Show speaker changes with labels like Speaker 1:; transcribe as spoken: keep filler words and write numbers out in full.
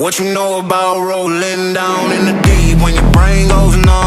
Speaker 1: What you know about rolling down in the deep when your brain goes numb?